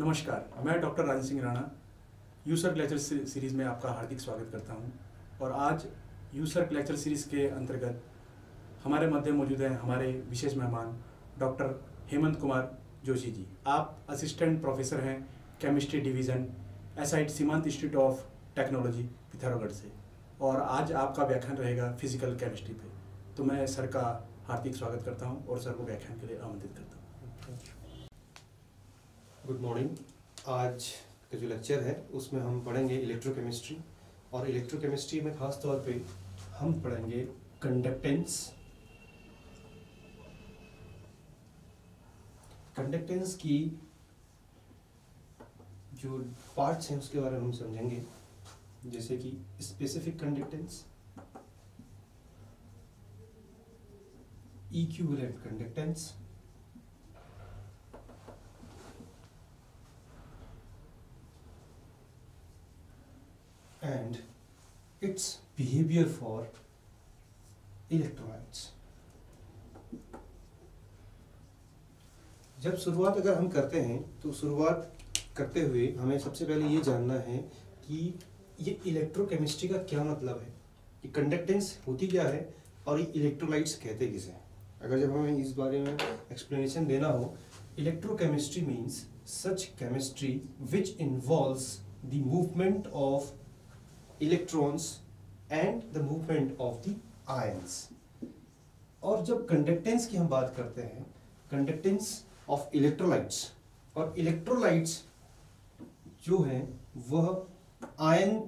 नमस्कार, मैं doctor Rajan Singh Rana USERC lecture series में आपका हार्दिक स्वागत करता हूं। और आज यूसर्क लेक्चर सीरीज़ के अंतर्गत हमारे मध्य मौजूद हैं हमारे विशेष मेहमान डॉक्टर हेमंत कुमार जोशी जी। आप असिस्टेंट प्रोफेसर हैं chemistry division SIT Seemant institute of technology Pithoragarh से, और आज आपका व्याख्यान रहेगा फिजिकल केमिस्ट्री पे। तो मैं सर का हार्दिक स्वागत करता हूं और सर को व्याख्यान के लिए आमंत्रित करता हूं। Good morning. आज का जो लेक्चर है उसमें हम पढ़ेंगे इलेक्ट्रोकेमिस्ट्री, और इलेक्ट्रोकेमिस्ट्री में खास तौर पे हम पढ़ेंगे कंडक्टेंस। कंडक्टेंस की जो पार्ट्स हैं उसके बारे में हम समझेंगे, जैसे कि specific conductance, equivalent conductance, and its behavior for electrolytes। जब शुरुआत अगर हम करते हैं तो शुरुआत करते हुए हमें सबसे पहले ये जानना है कि ये इलेक्ट्रोकेमिस्ट्री का क्या मतलब है, ये कंडक्टेंस होती क्या है और ये इलेक्ट्रोलाइट्स कहते किसे हैं। अगर जब हमें इस बारे में एक्सप्लेनेशन देना हो, electrochemistry means such chemistry which involves the movement of electrons and the movement of the ions. और जब कंडक्टेंस की हम बात करते हैं, कंडक्टेंस ऑफ इलेक्ट्रोलाइट्स, और इलेक्ट्रोलाइट्स जो हैं वह आयन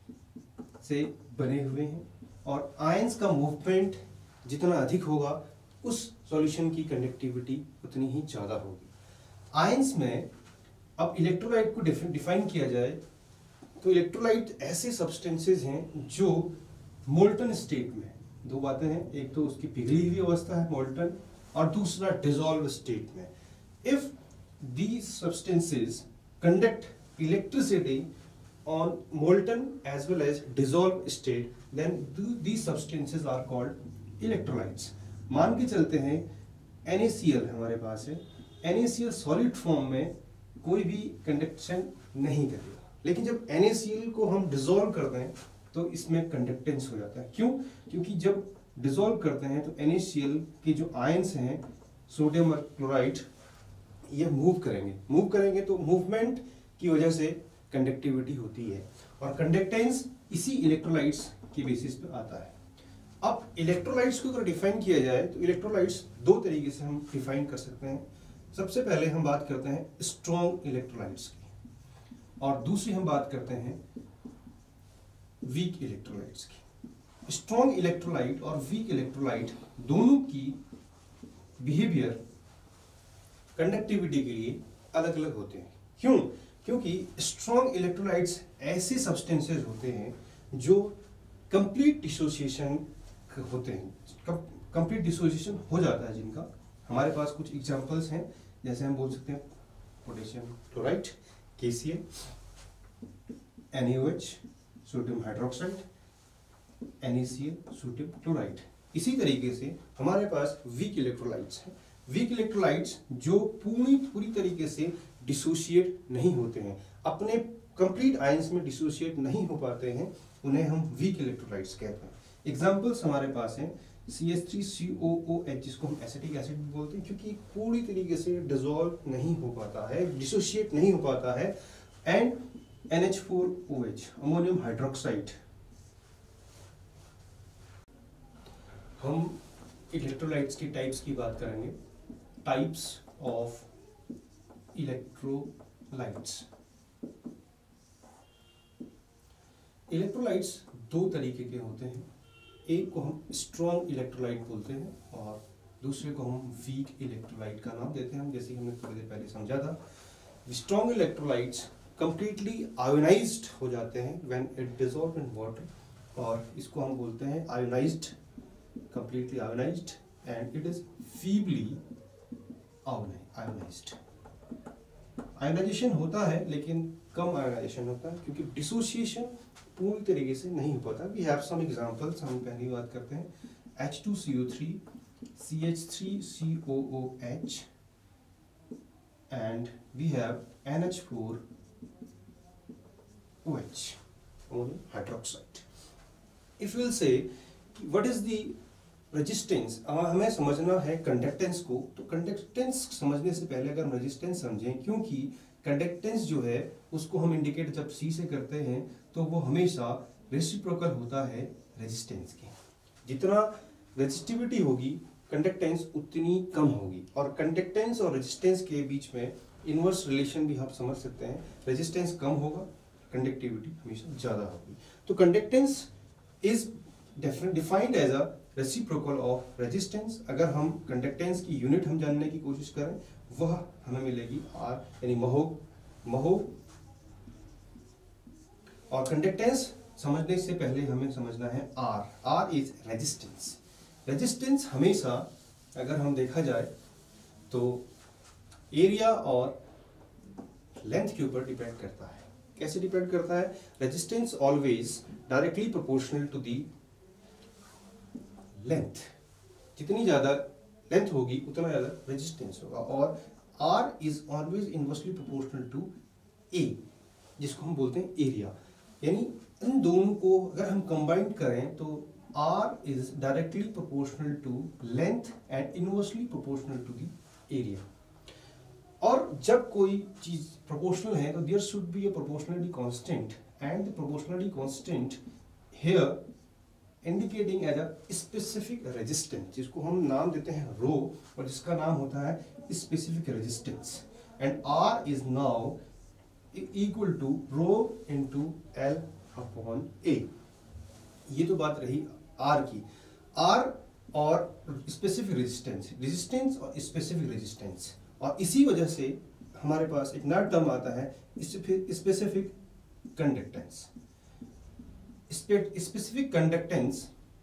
से बने हुए हैं, और आयंस का मूवमेंट जितना अधिक होगा उस सॉल्यूशन की कंडक्टिविटी उतनी ही ज़्यादा होगी। आयंस में अब इलेक्ट्रोलाइट को डिफाइन किया जाए तो इलेक्ट्रोलाइट ऐसे सब्सटेंसेस हैं जो मोल्टन स्टेट में है। दो बातें हैं, एक तो उसकी पिघली हुई अवस्था है मोल्टन, और दूसरा डिसॉल्व स्टेट में। If these substances conduct electricity on molten as well as dissolve state, then these substances are called electrolytes. मान के चलते हैं NaCl हमारे पास है, NaCl सॉलिड फॉर्म में कोई भी कंडक्शन नहीं करेगा, लेकिन जब NaCl को हम डिसॉल्व करते हैं तो इसमें कंडक्टेंस हो जाता है। क्यों? क्योंकि जब डिसॉल्व करते हैं तो NaCl के जो आयंस हैं सोडियम और क्लोराइड, ये मूव करेंगे तो मूवमेंट की वजह से कंडक्टिविटी होती है, और कंडक्टेंस इसी इलेक्ट्रोलाइट्स की बेसिस पे आता है। अब इलेक्ट्रोलाइट्स को अगर डिफाइन किया जाए तो इलेक्ट्रोलाइट्स दो तरीके से हम डिफाइन कर सकते हैं। सबसे पहले हम बात करते हैं स्ट्रॉन्ग इलेक्ट्रोलाइट्स की, और दूसरी हम बात करते हैं वीक इलेक्ट्रोलाइट्स की। स्ट्रॉन्ग इलेक्ट्रोलाइट और वीक इलेक्ट्रोलाइट दोनों की बिहेवियर कंडक्टिविटी के लिए अलग अलग होते हैं। क्यों? क्योंकि स्ट्रॉन्ग इलेक्ट्रोलाइट्स ऐसे सब्सटेंसेस होते हैं जो कंप्लीट डिसोसिएशन होते हैं, कंप्लीट डिसोसिएशन हो जाता है जिनका। हमारे पास कुछ एग्जांपल्स हैं, जैसे हम बोल सकते हैं potassium chloride KCl, NaOH sodium hydroxide, NaCl sodium chloride. इसी तरीके से हमारे पास वीक इलेक्ट्रोलाइट्स हैं। वीक इलेक्ट्रोलाइट्स जो पूरी तरीके से डिसोशिएट नहीं होते हैं, अपने कंप्लीट आयंस में डिसोशिएट नहीं हो पाते हैं, उन्हें हम वीक इलेक्ट्रोलाइट्स कहते हैं। एग्जाम्पल्स हमारे पास हैं CH3COOH, जिसको हम एसिटिक एसिड भी बोलते हैं, क्योंकि पूरी तरीके से डिसॉल्व नहीं हो पाता है, डिसोशिएट नहीं हो पाता है, एंड NH4OH अमोनियम हाइड्रोक्साइड। हम इलेक्ट्रोलाइट्स की टाइप्स की बात करेंगे, टाइप्स ऑफ इलेक्ट्रोलाइट्स। इलेक्ट्रोलाइट्स दो तरीके के होते हैं, एक को हम स्ट्रॉन्ग इलेक्ट्रोलाइट बोलते हैं और दूसरे को हम वीक इलेक्ट्रोलाइट का नाम देते हैं, जैसे कि हमने थोड़ी देर पहले समझा था। स्ट्रॉन्ग इलेक्ट्रोलाइट्स कंप्लीटली आयोनाइज्ड हो जाते हैं when it dissolve in water, और इसको हम बोलते हैं ionised, completely ionised, and it is feebly ionised. Ionisation होता है लेकिन कम आयोनाइजेशन होता है, क्योंकि डिसोसिएशन पूरी तरीके से नहीं हो पाता। We have some examples. हम पहली बात करते हैं H2CO3 CH3COOH and we have NH4OH, ammonium hydroxide. If we will say what is the resistance, हमें समझना है कंडक्टेंस को, तो कंडक्टेंस समझने से पहले अगर हम रेजिस्टेंस समझें, क्योंकि कंडक्टेंस जो है उसको हम इंडिकेट जब C से करते हैं तो वो हमेशा रेसिप्रोकल होता है रेजिस्टेंस के। जितना रेजिस्टिविटी होगी कंडक्टेंस उतनी कम होगी, और कंडक्टेंस और रेजिस्टेंस के बीच में इनवर्स रिलेशन भी आप समझ सकते हैं, रेजिस्टेंस कम होगा कंडक्टिविटी हमेशा ज़्यादा होगी। तो conductance is defined as a reciprocal of resistance. अगर हम कंडक्टेंस की यूनिट हम जानने की कोशिश करें, वह हमें मिलेगी R, यानी महो। और कंडक्टेंस समझने से पहले हमें समझना है R इज रेजिस्टेंस। रेजिस्टेंस हमेशा अगर हम देखा जाए तो एरिया और लेंथ के ऊपर डिपेंड करता है। कैसे डिपेंड करता है? Resistance always directly proportional to the length. जितनी ज्यादा लेंथ होगी उतना ज्यादा रेजिस्टेंस होगा, और R is always inversely proportional to A, जिसको हम बोलते हैं एरिया। यानी इन दोनों को अगर हम कंबाइन करें तो R is directly proportional to length and inversely proportional to the area. और जब कोई चीज प्रोपोर्शनल है तो there should be a proportionality constant, and the proportionality constant here indicating as a specific resistance, जिसको हम नाम देते हैं रो, और जिसका नाम होता है specific resistance. And R is now equal to rho into L upon A। ये तो बात रही R की। R और स्पेसिफिक रेजिस्टेंस और स्पेसिफिक रेजिस्टेंस, और इसी वजह से हमारे पास एक नया टर्म आता है स्पेसिफिक कंडक्टेंस। स्पेसिफिक कंडक्टेंस,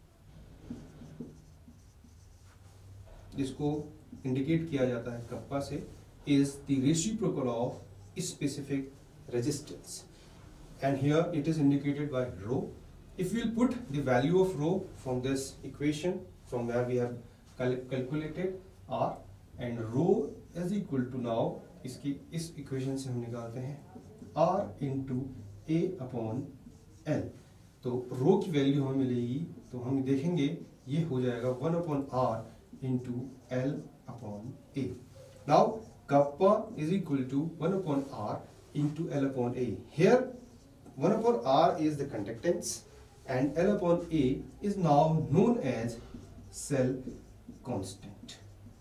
जिसको इंडिकेट किया जाता है कप्पा से, is the reciprocal of specific resistance, and here it is indicated by rho. If we'll put the value of rho from this equation from where we have calculated R, and rho is equal to now इसकी इस equation से हम निकालते हैं R into A upon L। तो rho की value हमें मिलेगी, तो हम देखेंगे ये हो जाएगा 1 upon R into L upon A। Now kappa is equal to 1 upon R into L upon A। Here 1 upon R is the conductance, and L upon A is now known as cell constant।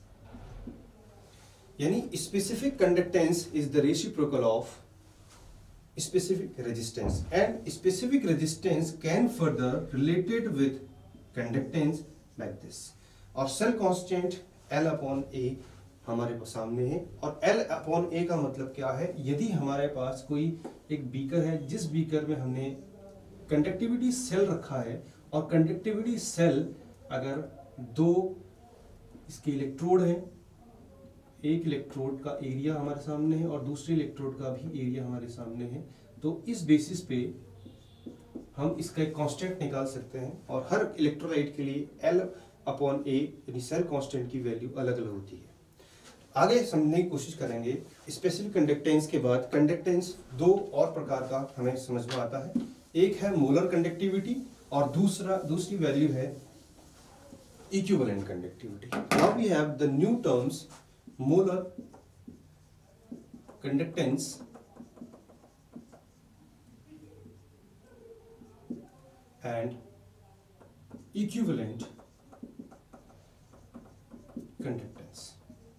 यानी specific conductance is the reciprocal of specific resistance, and specific resistance can further related with conductance like this। और cell constant L upon A हमारे सामने है, और L upon A का मतलब क्या है? यदि हमारे पास कोई एक बीकर है, जिस बीकर में हमने कंडक्टिविटी सेल रखा है, और कंडक्टिविटी सेल अगर दो इसके इलेक्ट्रोड हैं, एक इलेक्ट्रोड का एरिया हमारे सामने है और दूसरे इलेक्ट्रोड का भी एरिया हमारे सामने है, तो इस बेसिस पे हम इसका एक कांस्टेंट निकाल सकते हैं, और हर इलेक्ट्रोलाइट के लिए L अपॉन A यानी सेल कांस्टेंट की वैल्यू अलग अलग होती है। आगे समझने की कोशिश करेंगे। स्पेसिफिक कंडक्टेंस के बाद कंडक्टेंस दो और प्रकार का हमें समझ में आता है। एक है मोलर कंडक्टिविटी, और दूसरी वैल्यू है equivalent conductivity. Now we have the new terms molar conductance and equivalent conductance.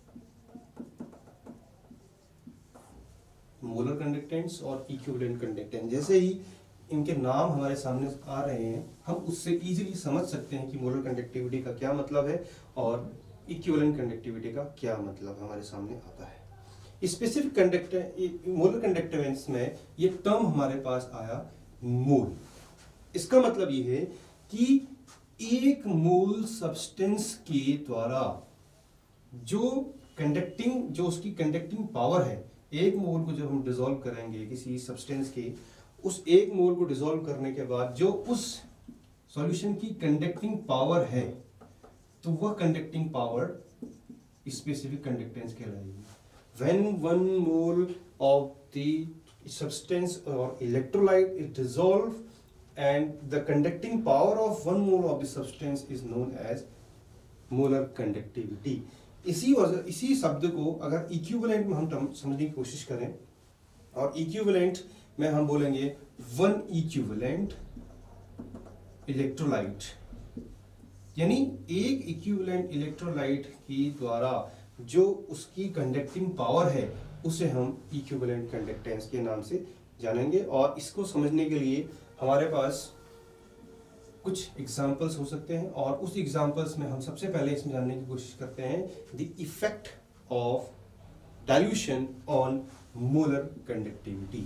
Molar conductance और इक्विवेलेंट कंडक्टेंस, जैसे ही इनके नाम हमारे सामने आ रहे हैं, हम उससे इजीली समझ सकते हैं कि मोलर कंडक्टिविटी का क्या मतलब है और इक्विवेलेंट कंडक्टिविटी का क्या मतलब हमारे सामने आता है। स्पेसिफिक मोलर कंडक्टेंस में ये टर्म हमारे पास आया मोल। इसका मतलब ये है कि एक मोल सब्सटेंस के द्वारा जो उसकी कंडक्टिंग पावर है, एक मोल को जब हम डिसॉल्व करेंगे किसी सब्सटेंस के, उस एक मोल को डिसॉल्व करने के बाद जो उस सॉल्यूशन की कंडक्टिंग पावर है, तो वह कंडक्टिंग पावर स्पेसिफिक कंडक्टेंस कहलाएगी। when 1 mole of the substance or electrolyte is dissolved and the conducting power of 1 mole of the substance is known as molar conductivity. इसी शब्द को अगर इक्विवेलेंट में हम समझने की कोशिश करें, और इक्विवेलेंट में हम बोलेंगे 1 इक्विवेलेंट इलेक्ट्रोलाइट, यानी एक इक्विवेलेंट इलेक्ट्रोलाइट की द्वारा जो उसकी कंडक्टिंग पावर है उसे हम इक्विवेलेंट कंडक्टेंस के नाम से जानेंगे। और इसको समझने के लिए हमारे पास कुछ एग्जाम्पल्स हो सकते हैं, और उस एग्जाम्पल्स में हम सबसे पहले इसमें जानने की कोशिश करते हैं the effect of dilution on molar conductivity.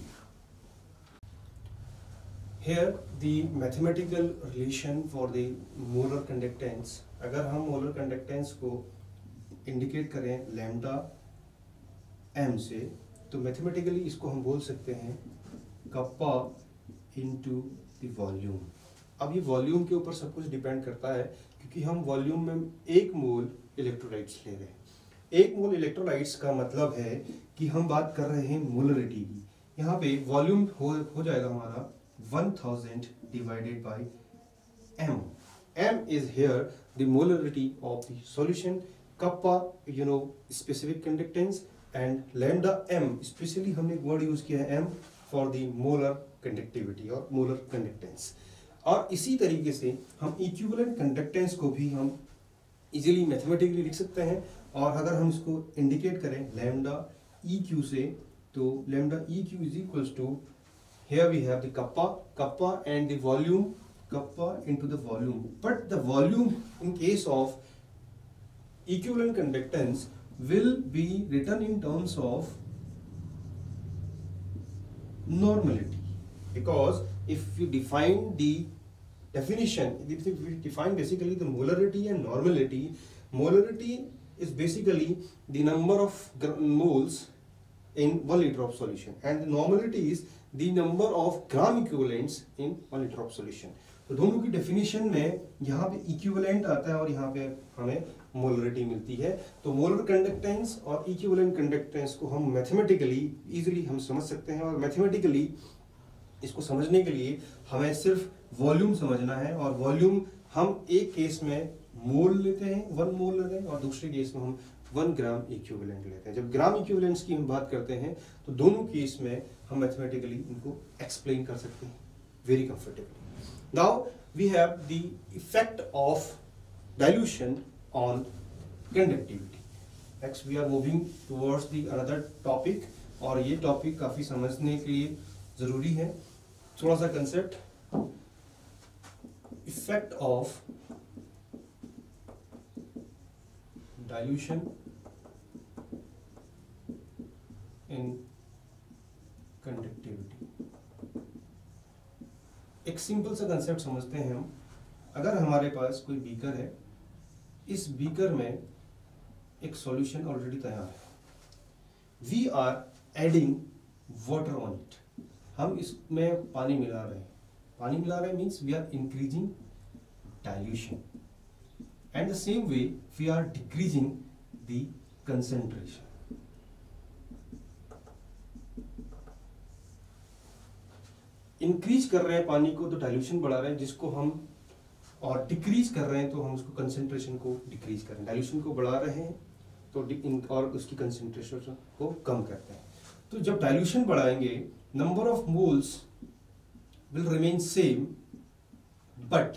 Here the mathematical relation for the molar conductance, अगर हम मोलर कंडक्टेंस को इंडिकेट करें लैम्डा m से, तो मैथमेटिकली इसको हम बोल सकते हैं कप्पा इनटू द वॉल्यूम। अब ये वॉल्यूम के ऊपर सब कुछ डिपेंड करता है, क्योंकि हम वॉल्यूम में 1 मोल इलेक्ट्रोलाइट्स ले रहे हैं। 1 मोल इलेक्ट्रोलाइट्स का मतलब है कि हम बात कर रहे हैं मोलरिटी की। यहाँ पे वॉल्यूम हो जाएगा हमारा 1000 divided by m. m is here the molarity of the solution. Kappa, you know, specific conductance, and lambda m, especially हमने एक word use किया है m for the molar conductivity और molar conductance। और इसी तरीके से हम equivalent conductance को भी हम easily mathematically लिख सकते हैं, और अगर हम इसको indicate करें lambda eq से, तो lambda eq is equals to, here we have the kappa and the volume, kappa into the volume, but the volume in case of equivalent conductance will be written in terms of normality, because if you define the definition, if we define basically the molarity and normality, molarity is basically the number of moles in 1 liter of solution, and the normality is the number of gram equivalents in 1 liter of solution। तो दोनों की definition में यहाँ पे equivalent आता है और यहाँ पे हमें मोलरिटी मिलती है। तो मोलर कंडक्टेंस और इक्विवेलेंट कंडक्टेंस को हम मैथमेटिकली इजीली हम समझ सकते हैं, और मैथमेटिकली इसको समझने के लिए हमें सिर्फ वॉल्यूम समझना है, और वॉल्यूम हम एक केस में मोल लेते हैं, 1 मोल लेते हैं, और दूसरे केस में हम 1 ग्राम इक्विवेलेंट लेते हैं। जब ग्राम इक्विवेलेंट्स की हम बात करते हैं तो दोनों केस में हम मैथमेटिकली इनको एक्सप्लेन कर सकते हैं very comfortably. Now we have the effect of dilution on conductivity. Next we are moving towards the another topic, और ये टॉपिक काफी समझने के लिए जरूरी है। थोड़ा सा concept, effect of dilution in conductivity. एक सिंपल सा कंसेप्ट समझते हैं हम। अगर हमारे पास कोई बीकर है, इस बीकर में एक सॉल्यूशन ऑलरेडी तैयार है, we are adding water on it, हम इसमें पानी मिला रहे हैं। पानी मिला रहे means we are increasing dilution, and the same way we are decreasing the concentration। Increase कर रहे हैं पानी को तो डाइल्यूशन बढ़ा रहे हैं, जिसको हम, और डिक्रीज कर रहे हैं तो हम उसको कंसेंट्रेशन को डिक्रीज कर रहे हैं। डाइल्यूशन को बढ़ा रहे हैं तो और उसकी कंसेंट्रेशन को कम करते हैं। तो जब डाइल्यूशन बढ़ाएंगे, number of moles will remain same, but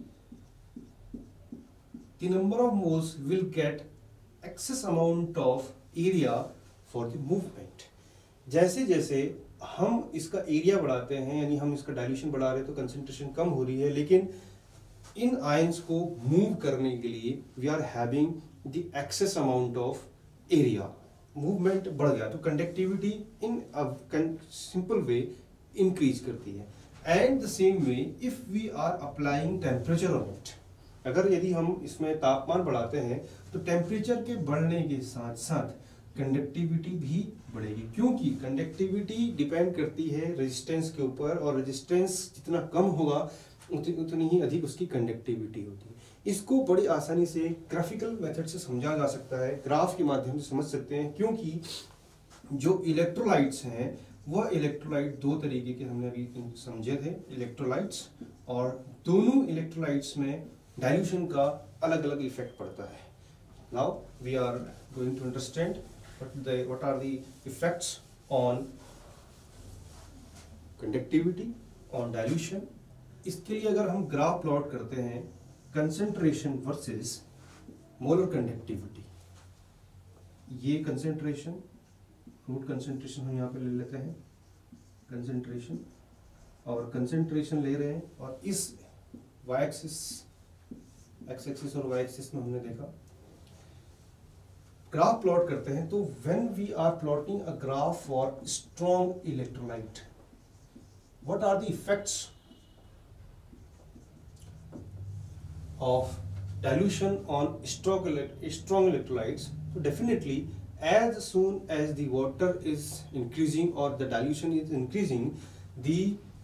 the number of moles will get excess amount of area for the movement। जैसे जैसे हम इसका एरिया बढ़ाते हैं, यानी हम इसका डाइल्यूशन बढ़ा रहे हैं, तो कंसंट्रेशन कम हो रही है, लेकिन इन आयंस को मूव करने के लिए we are having the excess amount of area, movement बढ़ गया, तो conductivity in simple way increase करती है। And the same way if we are applying temperature on it, अगर यदि हम इसमें तापमान बढ़ाते हैं तो टेम्परेचर के बढ़ने के साथ साथ कंडक्टिविटी भी बढ़ेगी, क्योंकि कंडक्टिविटी डिपेंड करती है रेजिस्टेंस के ऊपर, और रेजिस्टेंस जितना कम होगा उतनी ही अधिक उसकी कंडक्टिविटी होती है। इसको बड़ी आसानी से ग्राफिकल मेथड से समझा जा सकता है, ग्राफ के माध्यम से समझ सकते हैं, क्योंकि जो इलेक्ट्रोलाइट्स हैं वह इलेक्ट्रोलाइट दो तरीके के हमने अभी समझे थे इलेक्ट्रोलाइट्स, और दोनों इलेक्ट्रोलाइट्स में डाइल्यूशन का अलग अलग इफेक्ट पड़ता है. Now we are going to understand what are the effects on conductivity, on dilution. इसके लिए अगर हम ग्राफ प्लॉट करते हैं कंसंट्रेशन वर्सेस मोलर कंडक्टिविटी, ये कंसंट्रेशन रूट कंसंट्रेशन हम यहाँ पे ले लेते हैं कंसंट्रेशन, और कंसंट्रेशन ले रहे हैं, और इस वाई एक्सिस एक्स एक्सिस और वाई एक्सिस में हमने देखा ग्राफ प्लॉट करते हैं. तो when we are plotting a graph for strong electrolyte, what are the effects of dilution on strong electrolytes. So definitely as soon as the water is increasing or the dilution is increasing, the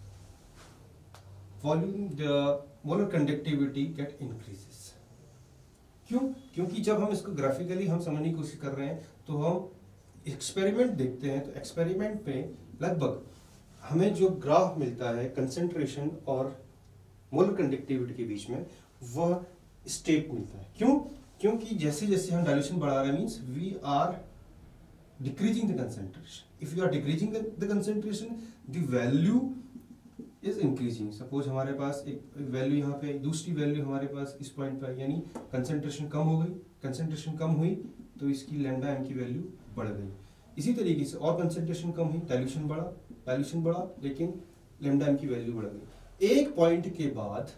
volume, the molar conductivity get increases. क्यों? क्योंकि जब हम इसको graphically हम समझने की कोशिश कर रहे हैं तो हम एक्सपेरिमेंट देखते हैं, तो एक्सपेरिमेंट में लगभग हमें जो ग्राफ मिलता है कंसंट्रेशन और मोलर कंडक्टिविटी के बीच में, वह स्टेट मिलता है. क्यों? क्योंकि जैसे जैसे हम डाइल्यूशन बढ़ा रहे हैं means we are decreasing the concentration. If you are decreasing the concentration the value is increasing. Suppose हमारे पास एक वैल्यू यहाँ पे, दूसरी वैल्यू हमारे पास इस पॉइंट पर, यानी कंसंट्रेशन कम हो गई, कंसंट्रेशन कम हुई तो इसकी लैम्डा एम की वैल्यू बढ़ गई. इसी तरीके से और कंसंट्रेशन कम हुई, डाइल्यूशन बढ़ा लेकिन लैम्डा एम की वैल्यू बढ़ गई. एक पॉइंट के बाद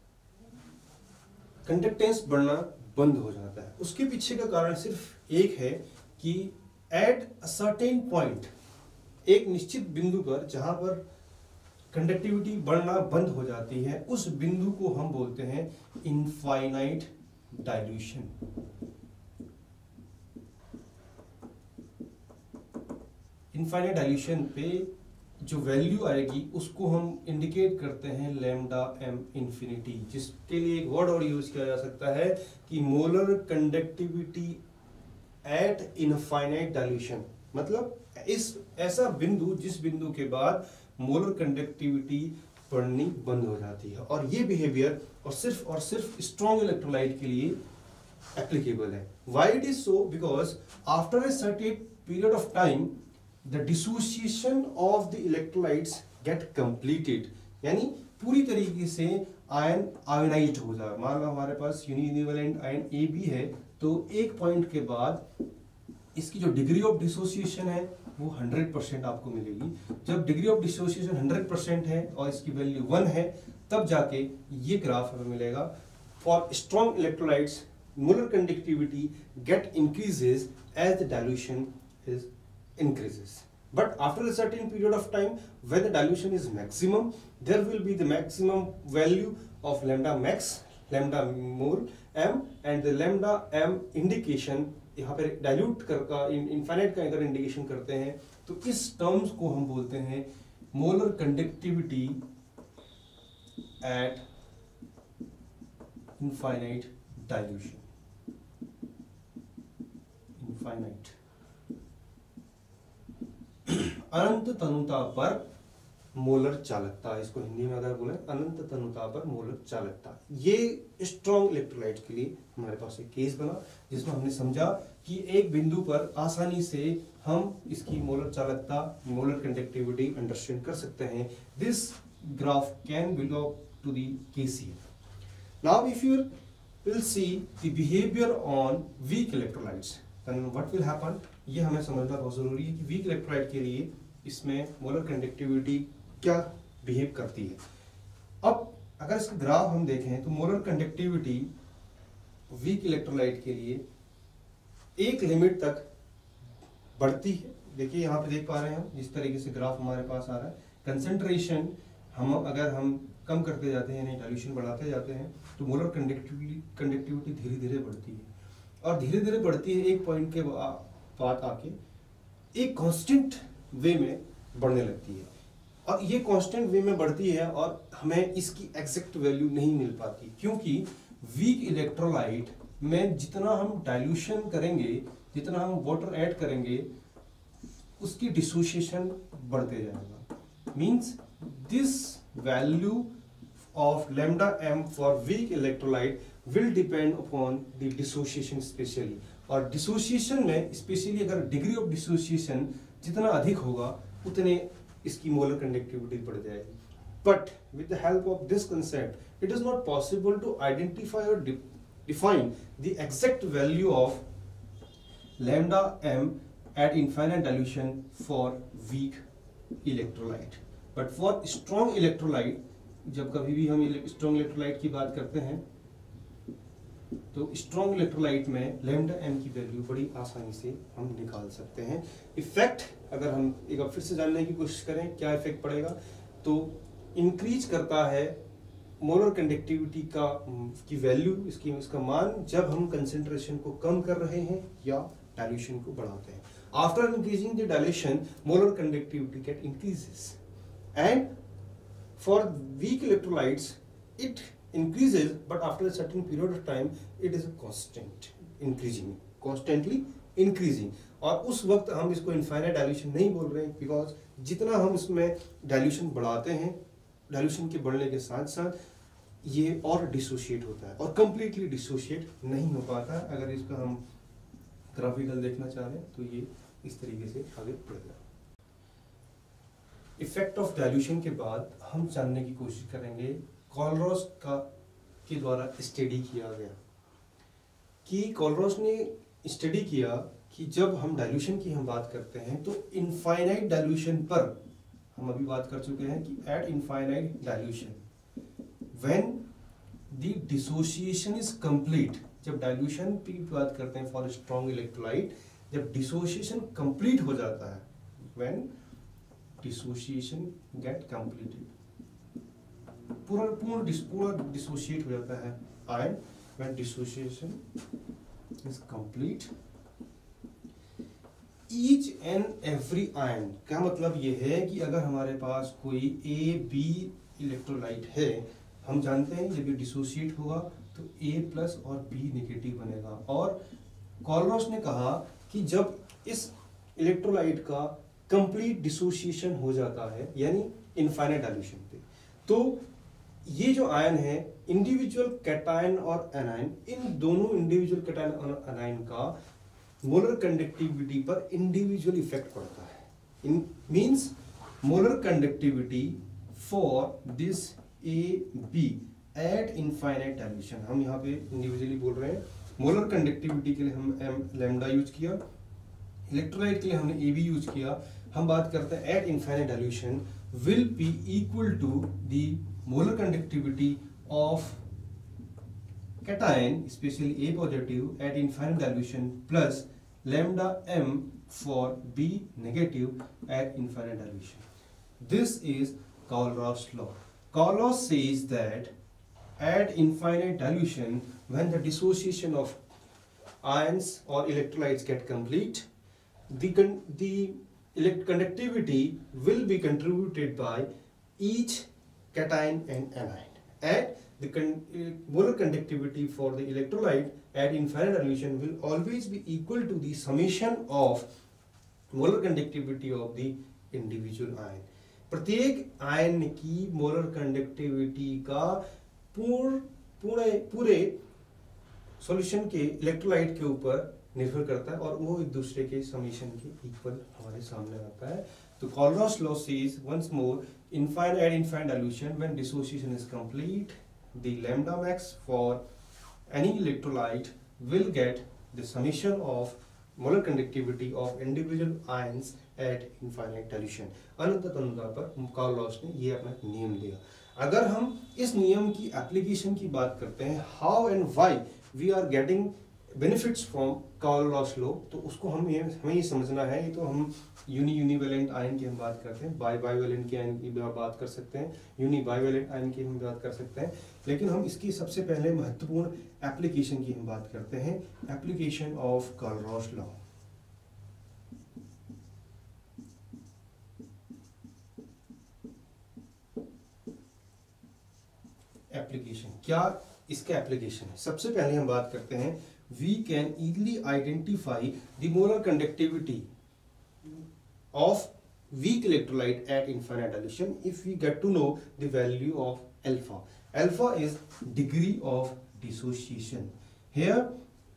कंडक्टेंस बढ़ना बंद हो जाता है. उसके पीछे का कारण सिर्फ एक है कि एट अ सर्टेन पॉइंट, एक निश्चित बिंदु पर जहां पर कंडक्टिविटी बढ़ना बंद हो जाती है, उस बिंदु को हम बोलते हैं इनफाइनाइट डाइल्यूशन. इनफाइनाइट डाइल्यूशन पे जो वैल्यू आएगी उसको हम इंडिकेट करते हैं लैम्डा एम इंफिनिटी, जिसके लिए एक वर्ड और यूज किया जा सकता है कि molar conductivity at infinite dilution. मतलब इस ऐसा बिंदु जिस बिंदु के बाद मोलर कंडक्टिविटी बढ़नी बंद हो जाती है. और ये बिहेवियर और सिर्फ स्ट्रॉन्ग इलेक्ट्रोलाइट के लिए एप्लीकेबल है. Why it is so? Because after a certain period of time the dissociation of the electrolytes get completed, यानी पूरी तरीके से आयन आयोनाइज्ड हो जाए. मान लो हमारे पास यूनिवैलेंट आयन ए बी है, तो एक पॉइंट के बाद इसकी जो डिग्री ऑफ डिसोसिएशन है वो 100% आपको मिलेगी. जब डिग्री ऑफ डिसोसिएशन 100% है और इसकी वैल्यू 1 है, तब जाके ये ग्राफ हमें मिलेगा. For strong electrolytes molar conductivity get increases as the dilution is increases. But after a certain period of time, when the dilution is maximum, there will be the maximum value of lambda max, lambda mole m, and the lambda m indication यहाँ पे dilute का infinite का अगर indication करते हैं तो इस terms को हम बोलते हैं molar conductivity at infinite dilution. Infinite अनंत तनुता पर मोलर चालकता, इसको हिंदी में अगर बोले अनंत तनुता पर मोलर चालकता. ये स्ट्रॉन्ग इलेक्ट्रोलाइट के लिए हमारे पास एक केस बना जिसमें हमने समझा कि एक बिंदु पर आसानी से हम इसकी मोलर चालकता, मोलर कंडक्टिविटी अंडरस्टैंड कर सकते हैं. This graph can belong to the KCl. Now if you will see the behaviour on weak electrolytes, then what will happen. ये हमें समझना बहुत जरूरी है कि वीक इलेक्ट्रोलाइट के लिए इसमें मोलर कंडक्टिविटी क्या बिहेव करती है. अब अगर इसका ग्राफ हम देखें तो मोलर कंडक्टिविटी वीक इलेक्ट्रोलाइट के लिए एक लिमिट तक बढ़ती है. देखिए यहाँ पे देख पा रहे हैं हम जिस तरीके से ग्राफ हमारे पास आ रहा है. कंसंट्रेशन अगर हम कम करते जाते हैं, यानी डाइल्यूशन बढ़ाते जाते हैं, तो मोलर कंडक्टिविटी धीरे धीरे बढ़ती है. और धीरे धीरे बढ़ती है, एक पॉइंट के बाद आके एक कांस्टेंट वे में बढ़ने लगती है. और ये कांस्टेंट वे में बढ़ती है और हमें इसकी एग्जैक्ट वैल्यू नहीं मिल पाती, क्योंकि वीक इलेक्ट्रोलाइट में जितना हम डाइल्यूशन करेंगे, जितना हम वाटर ऐड करेंगे, उसकी डिसोसिएशन बढ़ते जाएगा। Means this value of lambda m for weak electrolyte will depend upon the dissociation specially। और dissociation में स्पेशली अगर डिग्री ऑफ डिसोसिएशन जितना अधिक होगा उतने इसकी मोलर कंडक्टिविटी बढ़ जाएगी। But with the help of this concept it is not possible to identify और define the exact value of lambda m at infinite dilution for weak electrolyte। but for strong electrolyte, जब कभी भी हम strong electrolyte की बात करते हैं तो स्ट्रॉन्ग इलेक्ट्रोलाइट में लैम्डा एम की वैल्यू बड़ी आसानी से हम निकाल सकते हैं। इफेक्ट अगर हम एक बार फिर से जानने की कोशिश करें क्या इफेक्ट पड़ेगा, तो इंक्रीज करता है मोलर कंडक्टिविटी की वैल्यू, इसका मान जब हम कंसेंट्रेशन को कम कर रहे हैं या डाइल्यूशन को बढ़ाते हैं। After increasing the dilution molar conductivity get increases and for weak electrolytes it increases, but after a certain period of time it is a constantly increasing। और उस वक्त हम इसको इनफाइनाइट डाइल्यूशन नहीं बोल रहे हैं, बिकॉज जितना हम इसमें डाइल्यूशन बढ़ाते हैं, डाइल्यूशन के बढ़ने के साथ साथ ये और डिसोशिएट होता है और कंप्लीटली डिसोशिएट नहीं हो पाता। अगर इसका हम ग्राफिकल देखना चाह रहे हैं तो ये इस तरीके से आगे बढ़ेगा। इफेक्ट ऑफ डाइल्यूशन के बाद हम जानने की कोशिश करेंगे कॉलरॉस के द्वारा स्टडी किया गया कि कॉलरॉस ने स्टडी किया कि जब हम डाइल्यूशन की हम बात करते हैं तो इनफाइनाइट डाइल्यूशन पर हम अभी बात कर चुके हैं कि at infinite dilution when the dissociation is complete, जब डाइल्यूशन की बात करते हैं फॉर स्ट्रॉन्ग इलेक्ट्रोलाइट, जब डिसोसिएशन कंप्लीट हो जाता है, व्हेन डिसोसिएशन गेट कंप्लीटेड, पूरा डिसोशिएट हो जाता है ion, when dissociation is complete each and every ion. क्या मतलब ये है कि अगर हमारे पास कोई ए बी इलेक्ट्रोलाइट है, हम जानते हैं जब ये डिसोशिएट होगा तो ए प्लस और बी नेगेटिव बनेगा। और कॉलरॉस ने कहा कि जब इस इलेक्ट्रोलाइट का कंप्लीट डिसोसिएशन हो जाता है यानी इनफाइनाइट डाइल्यूशन पे, तो ये जो आयन है इंडिविजुअल कैटायन और एनायन, इन दोनों इंडिविजुअल कैटायन और एनायन का मोलर कंडक्टिविटी पर इंडिविजुअल इफेक्ट पड़ता है। इन means molar conductivity for this A B at infinite dilution, हम यहाँ पे इंडिविजुअली बोल रहे हैं। मोलर कंडक्टिविटी के लिए हम एम लैम्डा यूज किया, इलेक्ट्रोलाइट के लिए हमने ए बी यूज किया। हम बात करते हैं at infinite dilution will be equal to the molar conductivity of cation, especially A positive, at infinite dilution plus lambda m for B negative at infinite dilution. This is Cowlrow's law. Cowlrow says that at infinite dilution, when the dissociation of ions or electrolytes get complete, the conductivity will be contributed by each cation and anion. And the molar conductivity for the electrolyte at infinite dilution will always be equal to the summation of molar conductivity of the individual ion. प्रत्येक ion की molar conductivity का पूरे solution के electrolyte के ऊपर निर्भर करता है और वो एक दूसरे के समीशन के इक्वल हमारे सामने आता है। तो Kohlrausch law says once more at infinite dilution when dissociation is complete, the lambda max for any electrolyte will get the summation of molar conductivity of individual ions at infinite dilution। अनंतता पर कॉलरॉस ने ये अपना नियम दिया। अगर हम इस नियम की एप्लीकेशन की बात करते हैं, how and why we are getting benefits from Kohlrausch law, तो उसको हमें ये समझना है। ये तो हम यूनिवैलेंट आयन की हम बात करते हैं, बाइवैलेंट के आयन की बात कर सकते हैं, यूनिबाइवैलेंट आयन की हम बात कर सकते हैं, लेकिन हम इसकी सबसे पहले महत्वपूर्ण एप्लीकेशन की हम बात करते हैं, application of Kohlrausch law. Application क्या इसका एप्लीकेशन है? सबसे पहले हम बात करते हैं we can easily identify the molar conductivity of weak electrolyte at infinite dilution if we get to know the value of alpha. Alpha is degree of dissociation. Here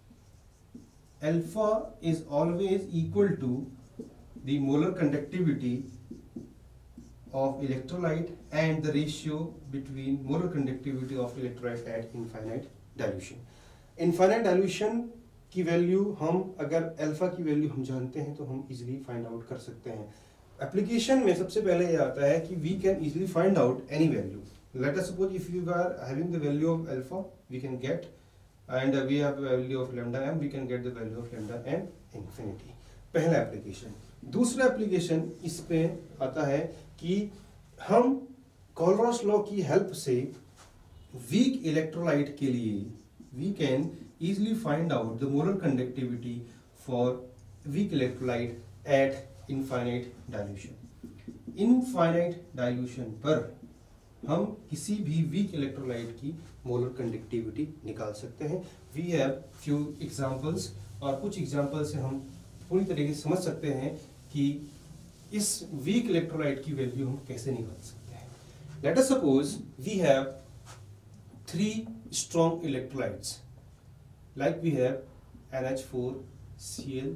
alpha is always equal to the molar conductivity of electrolyte and the ratio between molar conductivity of electrolyte at infinite dilution. Infinite dilution की value हम अगर alpha की value हम जानते हैं तो हम easily find out कर सकते हैं. एप्लीकेशन में सबसे पहले ये आता है कि we can easily find out any value. Let us suppose if you are having the value of alpha we can get and we have value of lambda M, we can get the value of lambda M infinity. पहला application. दूसरा application इस पे आता है कि हम Kohlrausch law की help से वीक इलेक्ट्रोलाइट के लिए we can easily find out the molar conductivity for weak electrolyte at infinite dilution. Infinite dilution पर हम किसी भी weak electrolyte की molar conductivity निकाल सकते हैं. We have few examples और कुछ examples से हम पूरी तरीके से समझ सकते हैं कि इस weak electrolyte की value हम कैसे निकाल सकते हैं. Let us suppose we have 3 strong electrolytes. Like we have NH4 Cl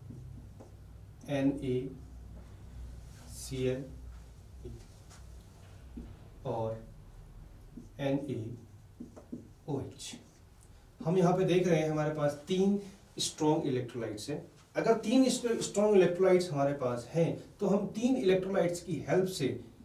Na Cl और NaOH. हम यहाँ पे देख रहे हैं हमारे पास 3 स्ट्रॉन्ग इलेक्ट्रोलाइट्स हैं. अगर 3 स्ट्रॉन्ग इलेक्ट्रोलाइट्स हमारे पास हैं तो हम 3 इलेक्ट्रोलाइट्स की हेल्प से,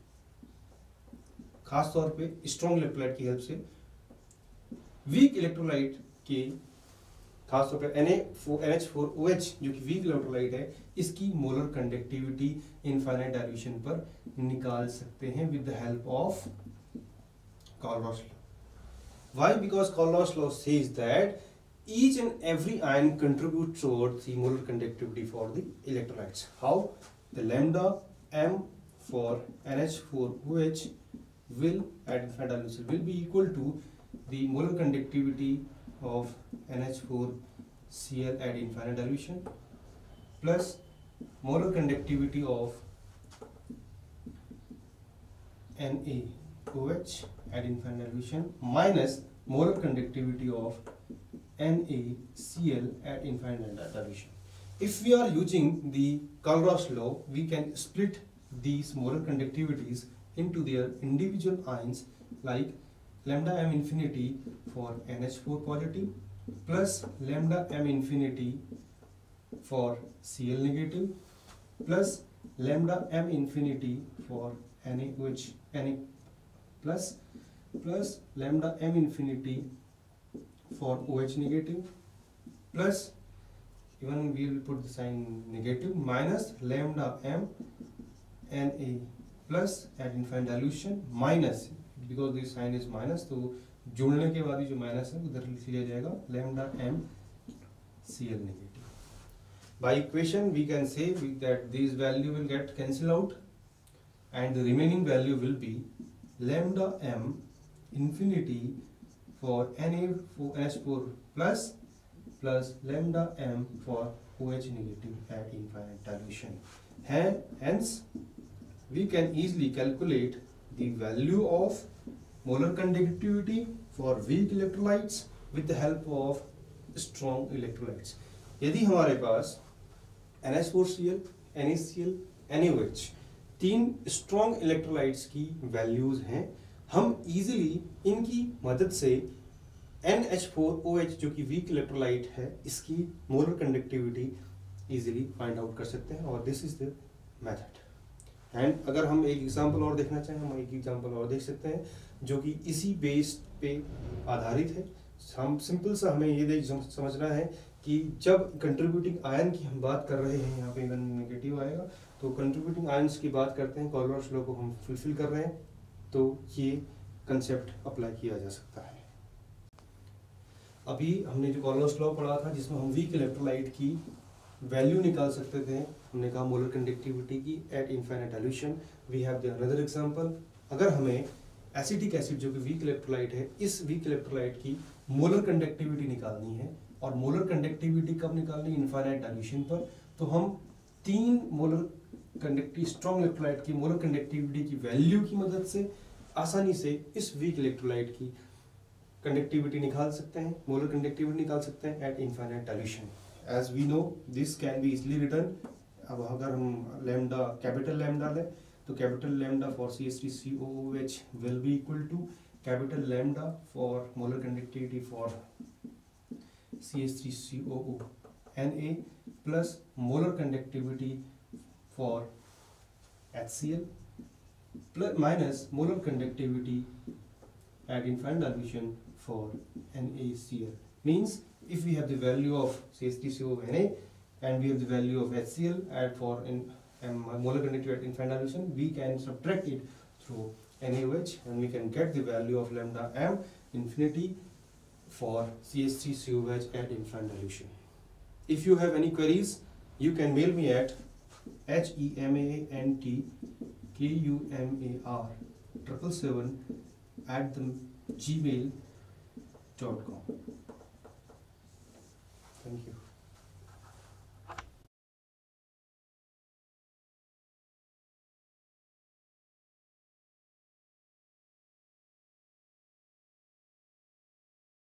खास तौर पे स्ट्रॉन्ग इलेक्ट्रोलाइट की हेल्प से वीक इलेक्ट्रोलाइट के, खासतौर पर NH4OH जो कि वीक इलेक्ट्रोलाइट है, इसकी मोलर कंडक्टिविटी इनफाइनाइट डाइल्यूशन पर निकाल सकते हैं with the help of Kohlrausch law. Why? Because Kohlrausch law says that each and every ion contributes towards the molar conductivity for the electrolytes. How? The lambda m for NH4OH will at infinite dilution will be equal to the molar conductivity of NH4Cl at infinite dilution plus molar conductivity of NaOH at infinite dilution minus molar conductivity of NaCl at infinite dilution. If we are using the Kohlrausch law, we can split these molar conductivities into their individual ions like lambda m infinity for NH4 positive plus lambda m infinity for Cl negative plus lambda m infinity for NaOH plus lambda m infinity for OH negative plus, even we will put the sign negative, minus lambda m Na plus at infinite dilution minus, because this sign is minus तो जोड़ने के बाद ही जो minus है उधर लिख लिया जाएगा lambda m Cl negative. By equation we can say that these value will get cancelled out and the remaining value will be lambda m infinity for NH4 plus lambda m for OH negative at infinite dilution. Hence, we can easily calculate the value of molar conductivity for weak electrolytes with the help of strong electrolytes. यदि हमारे पास NH4Cl, NaCl, NaOH 3 strong electrolytes की values हैं, हम easily इनकी मदद से NH4OH जो कि वीक इलेक्ट्रोलाइट है इसकी molar conductivity easily find out कर सकते हैं और this is the method. And अगर हम एक एग्जांपल और देखना चाहें, हम एक एग्जांपल और देख सकते हैं जो कि इसी बेस पे आधारित है. हम सिंपल सा हमें ये समझना है कि जब कंट्रीब्यूटिंग आयन की हम बात कर रहे हैं, यहाँ पे इवन नेगेटिव आएगा तो कंट्रीब्यूटिंग आयन्स की बात करते हैं, कोलरॉश लॉ को हम फुलफिल कर रहे हैं तो ये कंसेप्ट अप्लाई किया जा सकता है. अभी हमने जो कोलरॉश लॉ पढ़ा था जिसमें हम वीक इलेक्ट्रोलाइट की वैल्यू निकाल सकते थे, हमने कहा मोलर कंडक्टिविटी की at infinite dilution. We have the another example. अगर हमें एसिटिक एसिड जो कि वीक इलेक्ट्रोलाइट है, इस वीक इलेक्ट्रोलाइट की मोलर कंडक्टिविटी निकालनी है और मोलर कंडक्टिविटी कब निकालनी? इनफाइनाइट डाइल्यूशन पर. तो हम 3 मोलर स्ट्रॉन्ग इलेक्ट्रोलाइट की मोलर कंडक्टिविटी की वैल्यू की मदद से आसानी से इस वीक इलेक्ट्रोलाइट की कंडक्टिविटी निकाल सकते हैं, मोलर कंडक्टिविटी निकाल सकते हैं at infinite dilution. As we know this can be easily return. अब अगर हम लैम्डा कैपिटल लैम्डा लें तो capital lambda for CH3COOH will be equal to capital lambda for molar conductivity for CH3COO Na plus molar conductivity for HCl plus minus molar conductivity at infinite dilution for NaCl. Means if we have the value of CH3CONA and we have the value of HCl at for molar conductivity at infinite dilution, we can subtract it through NaOH and we can get the value of lambda m infinity for CH3COH at infinite dilution. If you have any queries, you can mail me at HEMANTKUMAR777@gmail.com. Thank you.